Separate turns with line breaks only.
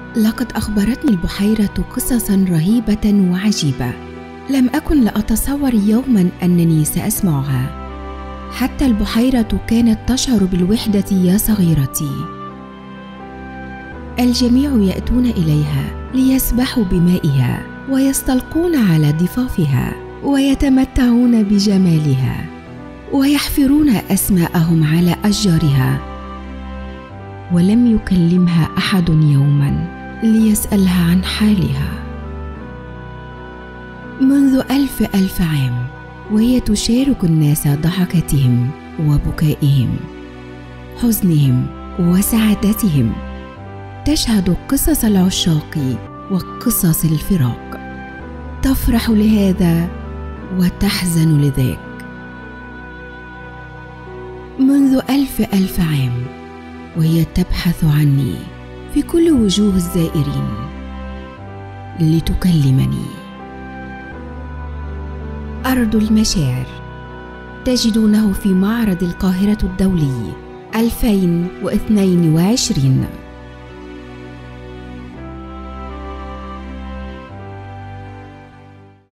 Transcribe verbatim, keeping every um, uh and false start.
لقد أخبرتني البحيرة قصصاً رهيبة وعجيبة، لم أكن لأتصور يوماً أنني سأسمعها. حتى البحيرة كانت تشعر بالوحدة يا صغيرتي. الجميع يأتون إليها ليسبحوا بمائها ويستلقون على ضفافها ويتمتعون بجمالها ويحفرون أسماءهم على أشجارها، ولم يكلمها أحد يوما ليسألها عن حالها. منذ ألف ألف عام وهي تشارك الناس ضحكتهم وبكائهم، حزنهم وسعادتهم، تشهد قصص العشاق وقصص الفراق، تفرح لهذا وتحزن لذاك. منذ ألف ألف عام وهي تبحث عني في كل وجوه الزائرين لتكلمني. أرض المشاعر تجدونه في معرض القاهرة الدولي ألفين واثنين وعشرين.